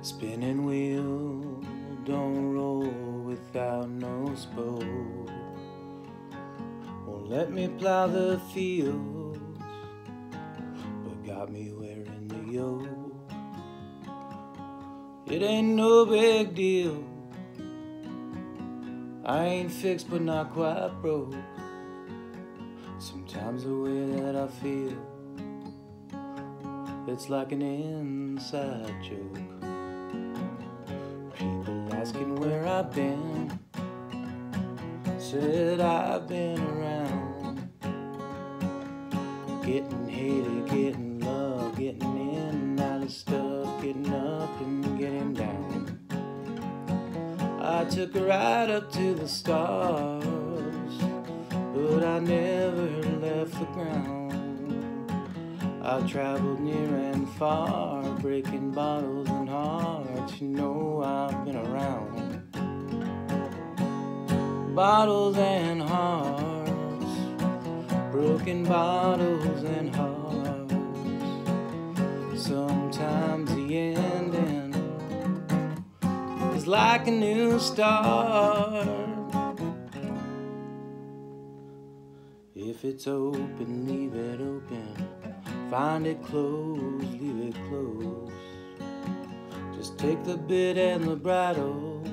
Spinning wheel don't roll without no spoke. Won't let me plow the fields, but got me wearing the yoke. It ain't no big deal, I ain't fixed but not quite broke. Sometimes the way that I feel, it's like an inside joke. People asking where I've been, said I've been around, getting hated, getting love, getting in and out of stuff, getting up and getting down. I took a ride up to the stars, but I never left the ground. I've traveled near and far, breaking bottles and hearts. You know I've been around. Bottles and hearts, broken bottles and hearts. Sometimes the ending is like a new start. If it's open, leave it open. Find it closed, leave it closed. Just take the bit and the bridle,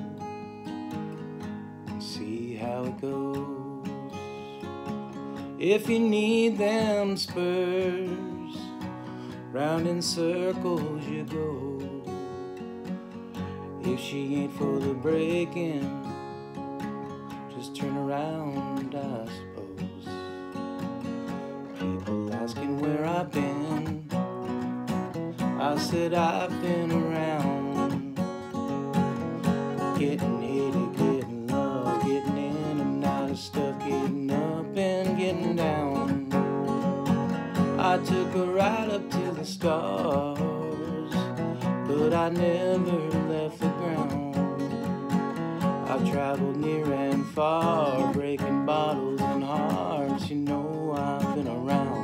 see how it goes. If you need them spurs, round in circles you go. If she ain't for the breaking, just turn around, I suppose. People asking where I've been, I said I've been around, getting hated, getting love, getting in and out of stuff, getting up and getting down. I took a ride up to the stars, but I never left the ground. I've traveled near and far, breaking bottles and hearts. You know I've been around.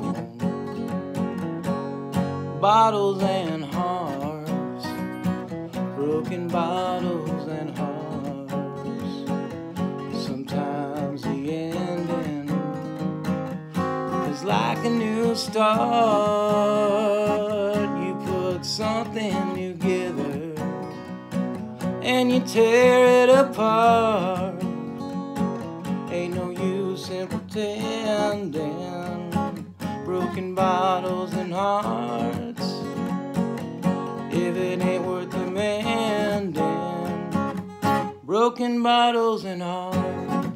Bottles and hearts, broken bottles and hearts. Sometimes the ending is like a new start. You put something together and you tear it apart. Ain't no use in pretending. Broken bottles and hearts, if it ain't worth the mending. Broken bottles and hearts.